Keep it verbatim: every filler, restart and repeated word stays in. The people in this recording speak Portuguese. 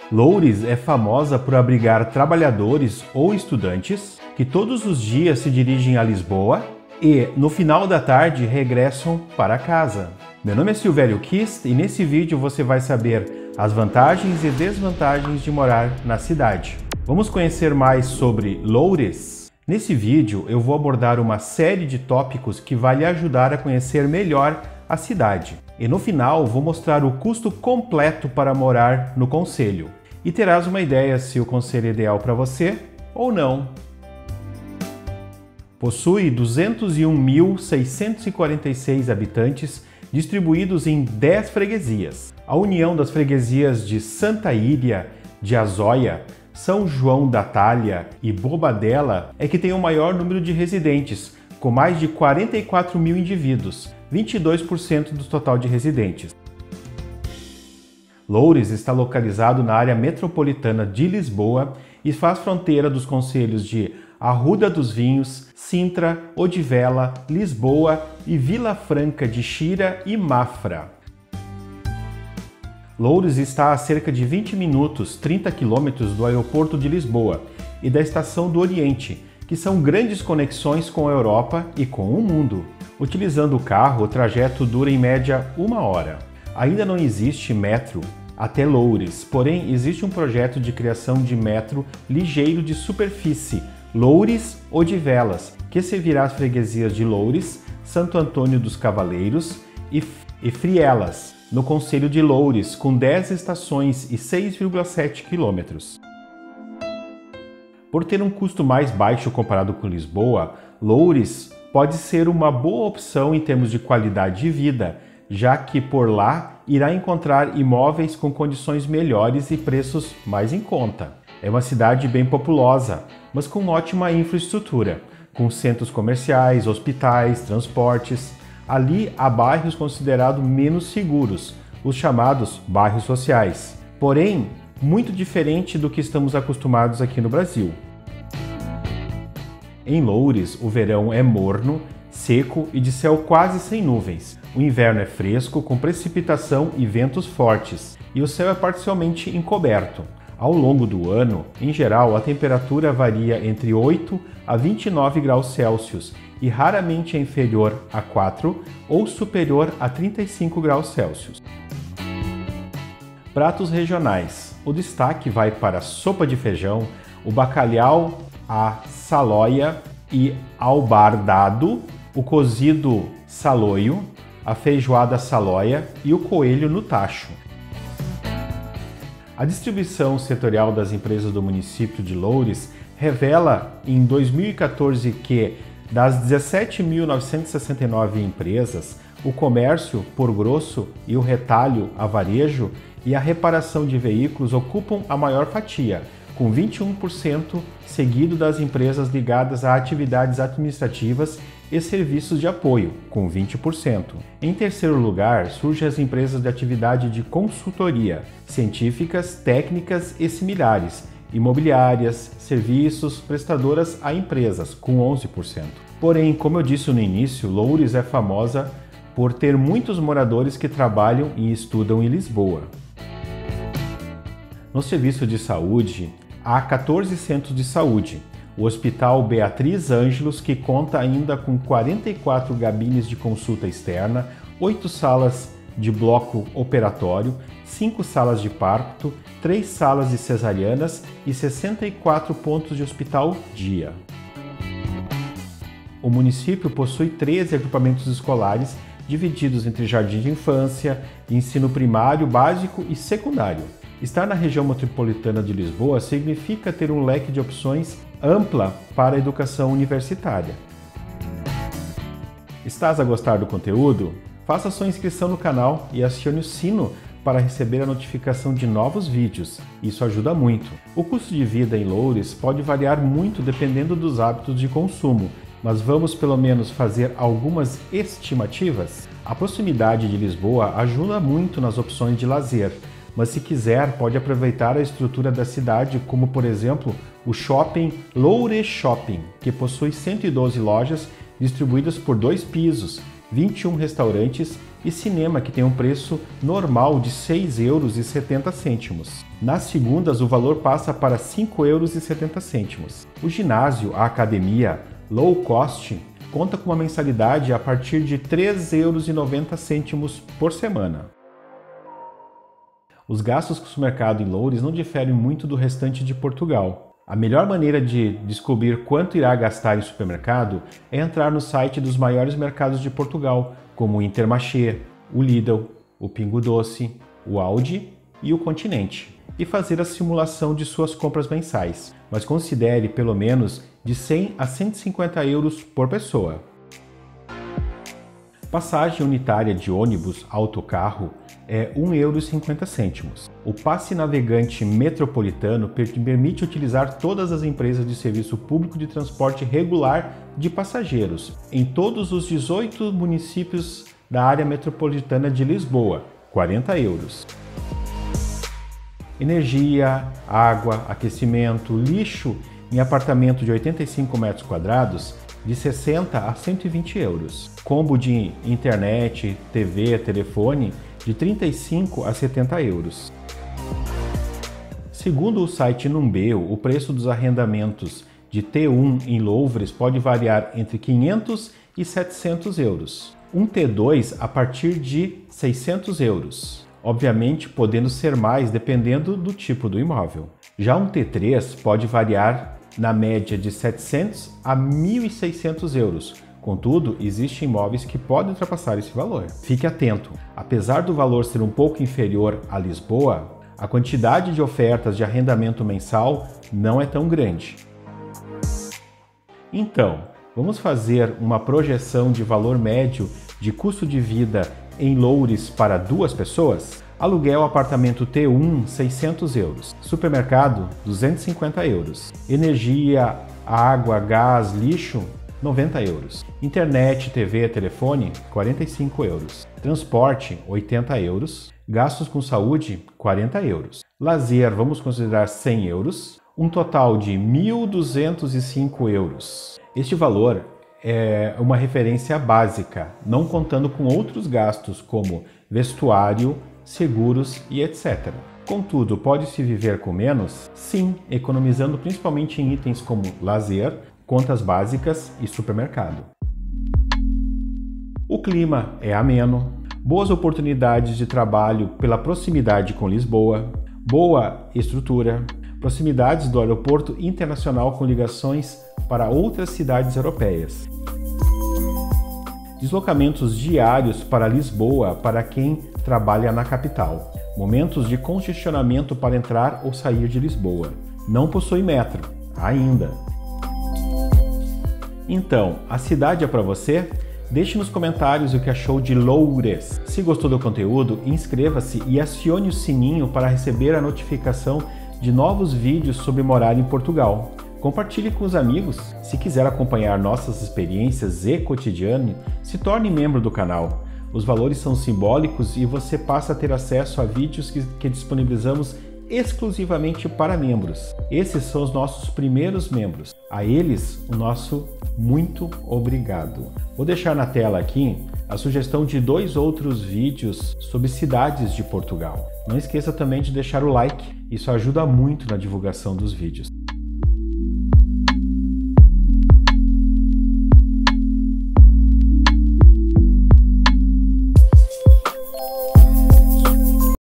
Loures é famosa por abrigar trabalhadores ou estudantes que todos os dias se dirigem a Lisboa e, no final da tarde, regressam para casa. Meu nome é Silvério Kist e nesse vídeo você vai saber as vantagens e desvantagens de morar na cidade. Vamos conhecer mais sobre Loures? Nesse vídeo eu vou abordar uma série de tópicos que vai lhe ajudar a conhecer melhor a cidade. E no final vou mostrar o custo completo para morar no concelho. E terás uma ideia se o concelho é ideal para você ou não. Possui duzentos e um mil seiscentos e quarenta e seis habitantes distribuídos em dez freguesias. A união das freguesias de Santa Ilha, de Azóia, São João da Talha e Bobadela é que tem o maior número de residentes, com mais de quarenta e quatro mil indivíduos, vinte e dois por cento do total de residentes. Loures está localizado na área metropolitana de Lisboa e faz fronteira dos concelhos de Arruda dos Vinhos, Sintra, Odivela, Lisboa e Vila Franca de Xira e Mafra. Loures está a cerca de vinte minutos, trinta quilômetros do aeroporto de Lisboa e da Estação do Oriente, que são grandes conexões com a Europa e com o mundo. Utilizando o carro, o trajeto dura em média uma hora. Ainda não existe metro até Loures, porém existe um projeto de criação de metro ligeiro de superfície, Loures-Odivelas, que servirá as freguesias de Loures, Santo Antônio dos Cavaleiros e, e Frielas, no concelho de Loures, com dez estações e seis vírgula sete quilômetros. Por ter um custo mais baixo comparado com Lisboa, Loures pode ser uma boa opção em termos de qualidade de vida, já que por lá irá encontrar imóveis com condições melhores e preços mais em conta. É uma cidade bem populosa, mas com ótima infraestrutura, com centros comerciais, hospitais, transportes. Ali há bairros considerados menos seguros, os chamados bairros sociais. Porém, muito diferente do que estamos acostumados aqui no Brasil. Em Loures, o verão é morno, seco e de céu quase sem nuvens. O inverno é fresco, com precipitação e ventos fortes, e o céu é parcialmente encoberto. Ao longo do ano, em geral, a temperatura varia entre oito a vinte e nove graus Celsius e raramente é inferior a quatro ou superior a trinta e cinco graus Celsius. Pratos regionais. O destaque vai para a sopa de feijão, o bacalhau à saloia e ao bardado, o cozido saloio, a feijoada saloia e o coelho no tacho. A distribuição setorial das empresas do município de Loures revela em dois mil e quatorze que, das dezessete mil novecentos e sessenta e nove empresas, o comércio por grosso e o retalho a varejo e a reparação de veículos ocupam a maior fatia, com vinte e um por cento, seguido das empresas ligadas a atividades administrativas e serviços de apoio, com vinte por cento. Em terceiro lugar, surgem as empresas de atividade de consultoria, científicas, técnicas e similares, imobiliárias, serviços, prestadoras a empresas, com onze por cento. Porém, como eu disse no início, Loures é famosa por ter muitos moradores que trabalham e estudam em Lisboa. No serviço de saúde, há quatorze centros de saúde. O Hospital Beatriz Ângelos, que conta ainda com quarenta e quatro gabines de consulta externa, oito salas de bloco operatório, cinco salas de parto, três salas de cesarianas e sessenta e quatro pontos de hospital dia. O município possui treze agrupamentos escolares divididos entre jardim de infância, ensino primário, básico e secundário. Estar na região metropolitana de Lisboa significa ter um leque de opções ampla para a educação universitária. Estás a gostar do conteúdo? Faça sua inscrição no canal e acione o sino para receber a notificação de novos vídeos. Isso ajuda muito. O custo de vida em Loures pode variar muito dependendo dos hábitos de consumo, mas vamos pelo menos fazer algumas estimativas? A proximidade de Lisboa ajuda muito nas opções de lazer, mas se quiser pode aproveitar a estrutura da cidade, como por exemplo o Shopping Loures Shopping, que possui cento e doze lojas distribuídas por dois pisos, vinte e um restaurantes e cinema, que tem um preço normal de seis euros e setenta cêntimos. Nas segundas, o valor passa para cinco euros e setenta cêntimos. O ginásio, a academia low cost, conta com uma mensalidade a partir de três euros e noventa cêntimos por semana. Os gastos com o supermercado em Loures não diferem muito do restante de Portugal. A melhor maneira de descobrir quanto irá gastar em supermercado é entrar no site dos maiores mercados de Portugal, como o Intermarché, o Lidl, o Pingo Doce, o Aldi e o Continente, e fazer a simulação de suas compras mensais, mas considere pelo menos de cem a cento e cinquenta euros por pessoa. Passagem unitária de ônibus autocarro é um euro e cinquenta cêntimos. O passe navegante metropolitano permite utilizar todas as empresas de serviço público de transporte regular de passageiros em todos os dezoito municípios da área metropolitana de Lisboa, quarenta euros. Energia, água, aquecimento, lixo em apartamento de oitenta e cinco metros quadrados, de sessenta a cento e vinte euros. Combo de internet, T V, telefone, de trinta e cinco a setenta euros. Segundo o site Numbeo, o preço dos arrendamentos de T um em Louvres pode variar entre quinhentos e setecentos euros. Um T dois a partir de seiscentos euros. Obviamente, podendo ser mais dependendo do tipo do imóvel. Já um T três pode variar na média de setecentos a mil e seiscentos euros. Contudo, existem imóveis que podem ultrapassar esse valor. Fique atento, apesar do valor ser um pouco inferior a Lisboa, a quantidade de ofertas de arrendamento mensal não é tão grande. Então, vamos fazer uma projeção de valor médio de custo de vida em Loures para duas pessoas? Aluguel apartamento T um, seiscentos euros. Supermercado, duzentos e cinquenta euros. Energia, água, gás, lixo, noventa euros. Internet, T V, telefone, quarenta e cinco euros. Transporte, oitenta euros. Gastos com saúde, quarenta euros. Lazer, vamos considerar cem euros. Um total de mil duzentos e cinco euros. Este valor é uma referência básica, não contando com outros gastos como vestuário, seguros e etcétera. Contudo, pode-se viver com menos? Sim, economizando principalmente em itens como lazer, contas básicas e supermercado. O clima é ameno, boas oportunidades de trabalho pela proximidade com Lisboa, boa estrutura, proximidades do aeroporto internacional com ligações para outras cidades europeias. Deslocamentos diários para Lisboa para quem trabalha na capital. Momentos de congestionamento para entrar ou sair de Lisboa. Não possui metro, ainda. Então, a cidade é para você? Deixe nos comentários o que achou de Loures. Se gostou do conteúdo, inscreva-se e acione o sininho para receber a notificação de novos vídeos sobre morar em Portugal. Compartilhe com os amigos. Se quiser acompanhar nossas experiências e cotidiano, se torne membro do canal. Os valores são simbólicos e você passa a ter acesso a vídeos que, que disponibilizamos exclusivamente para membros. Esses são os nossos primeiros membros. A eles, o nosso muito obrigado. Vou deixar na tela aqui a sugestão de dois outros vídeos sobre cidades de Portugal. Não esqueça também de deixar o like, isso ajuda muito na divulgação dos vídeos.